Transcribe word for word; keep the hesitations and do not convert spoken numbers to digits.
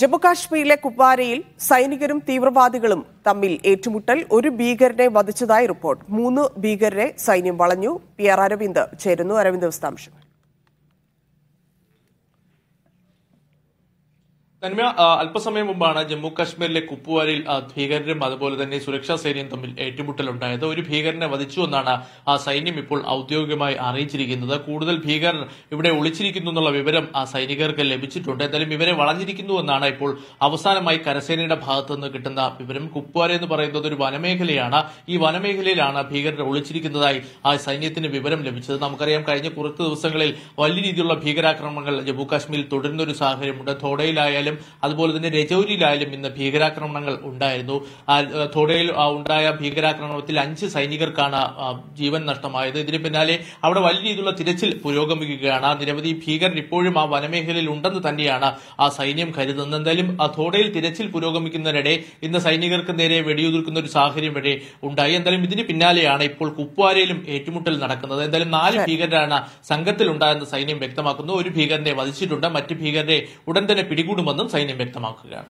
ജമ്മുകാശ്മീരിലെ കുപ്വാരയിൽ സൈനികരും തീവ്രവാദികളും തമ്മിൽ ഏറ്റുമുട്ടൽ ഒരു ഭീകരനെ വധിച്ചതായി റിപ്പോർട്ട്. മൂന്ന് ഭീകരരെ സൈന്യം വളഞ്ഞു. പി ആർ അരവിന്ദ് ചേരുന്നു. അരവിന്ദ്, വിശദാംശങ്ങൾ. തന്മ അല്പസമയം മുമ്പാണ് ജമ്മു കാശ്മീരിലെ കുപ്വാരയിൽ ഭീകരരും അതുപോലെ തന്നെ സുരക്ഷാ സേനയും തമ്മിൽ ഏറ്റുമുട്ടലുണ്ടായത്. ഒരു ഭീകരനെ വധിച്ചു എന്നാണ് ആ സൈന്യം ഇപ്പോൾ ഔദ്യോഗികമായി അറിയിച്ചിരിക്കുന്നത്. കൂടുതൽ ഭീകരർ ഇവിടെ ഒളിച്ചിരിക്കുന്നു എന്നുള്ള വിവരം ആ സൈനികർക്ക് ലഭിച്ചിട്ടുണ്ട്. എന്തായാലും ഇവരെ വളഞ്ഞിരിക്കുന്നു എന്നാണ് ഇപ്പോൾ അവസാനമായി കരസേനയുടെ ഭാഗത്തു നിന്ന് കിട്ടുന്ന വിവരം. കുപ്വാര എന്ന് പറയുന്നത് ഒരു വനമേഖലയാണ്. ഈ വനമേഖലയിലാണ് ഭീകരർ ഒളിച്ചിരിക്കുന്നതായി ആ സൈന്യത്തിന് വിവരം ലഭിച്ചത്. നമുക്കറിയാം, കഴിഞ്ഞ കുറച്ച് ദിവസങ്ങളിൽ വലിയ രീതിയിലുള്ള ഭീകരാക്രമണങ്ങൾ ജമ്മു കാശ്മീരിൽ തുടരുന്ന ഒരു സാഹചര്യമുണ്ട്. ഥോഡയിലായാലും അതുപോലെ തന്നെ രജൌരിയിലായാലും ഇന്ന് ഭീകരാക്രമണങ്ങൾ ഉണ്ടായിരുന്നു. ഥോഡയിൽ ഉണ്ടായ ഭീകരാക്രമണത്തിൽ അഞ്ച് സൈനികർക്കാണ് ജീവൻ നഷ്ടമായത്. ഇതിന് പിന്നാലെ അവിടെ വലിയ രീതിയിലുള്ള തിരച്ചിൽ പുരോഗമിക്കുകയാണ്. നിരവധി ഭീകരർ ഇപ്പോഴും ആ വനമേഖലയിൽ ഉണ്ടെന്ന് തന്നെയാണ് ആ സൈന്യം കരുതുന്നത്. എന്തായാലും ഥോഡയിൽ തിരച്ചിൽ പുരോഗമിക്കുന്നതിനിടെ ഇന്ന് സൈനികർക്ക് നേരെ വെടിയുതിർക്കുന്ന ഒരു സാഹചര്യം വരെ ഉണ്ടായി. എന്തായാലും ഇതിന് പിന്നാലെയാണ് ഇപ്പോൾ കുപ്വാരയിലും ഏറ്റുമുട്ടൽ നടക്കുന്നത്. എന്തായാലും നാല് ഭീകരരാണ് സംഘത്തിലുണ്ടായെന്ന് സൈന്യം വ്യക്തമാക്കുന്നു. ഒരു ഭീകരനെ വധിച്ചിട്ടുണ്ട്. മറ്റ് ഭീകരരെ ഉടൻ തന്നെ പിടികൂടുമെന്നും സൈന്യം വ്യക്തമാക്കുകയാണ്.